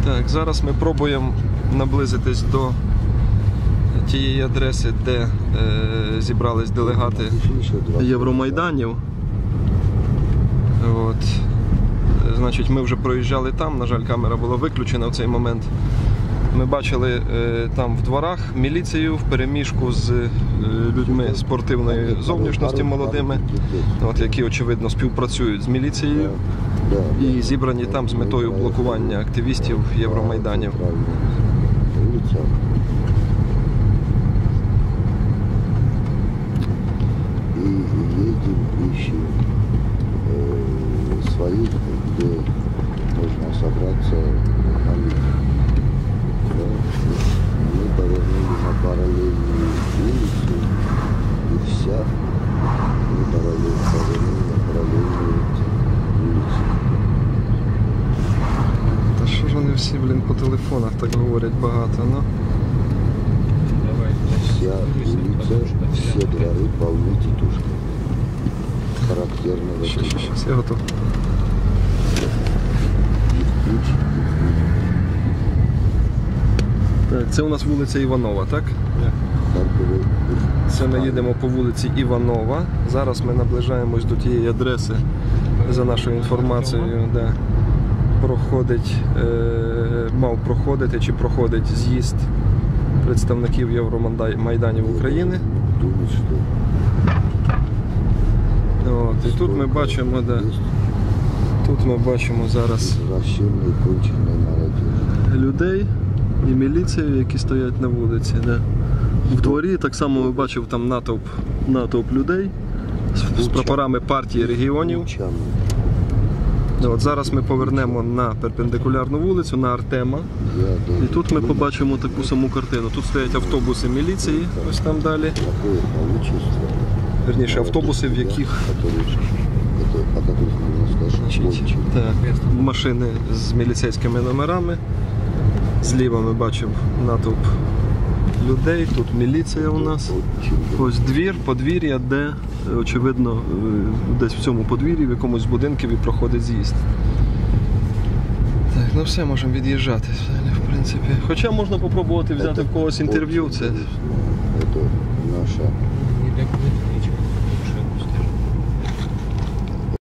Так, зараз ми пробуємо наблизитись до тієї адреси, де зібрались делегати Євромайданів. От. Значить, ми вже проїжджали там, на жаль, камера була виключена в цей момент. Ми бачили там в дворах міліцію впереміжку з людьми спортивної зовнішності молодими, от, які, очевидно, співпрацюють з міліцією і зібрані там з метою блокування активістів Євромайданів. И едем, ищем своих, где можно собраться на митинг. Да? Мы повернули на параллельную улицу, и вся мы повернули на параллельную улицу. Та що ж вони всі, блін, по телефонах так говорять багато, ну? Вся улица, все дворы полны тетушками. Характерно в этом. Щас, я готов. Так, це у нас вулиця Іванова, так? Це ми їдемо по вулиці Іванова. Зараз ми наближаємось до тієї адреси, за нашою інформацією, де мав проходити чи проходить з'їзд представників Євромайданів України. От, і тут ми бачимо, тут ми бачимо зараз людей і міліцію, які стоять на вулиці. В дворі так само ми бачив там натовп людей з прапорами партії регіонів. От, зараз ми повернемо на перпендикулярну вулицю, на Артема. І тут ми побачимо таку саму картину. Тут стоять автобуси міліції, ось там далі. Вірніше, автобуси, в яких машини з міліцейськими номерами. Зліва ми бачимо натовп людей, тут міліція у нас. Ось двір, подвір'я, де, очевидно, десь в цьому подвір'ї, в якомусь будинкові проходить з'їзд. Так, ну все, можемо від'їжджати, в принципі. Хоча можна попробувати взяти в когось інтерв'ю. Це наша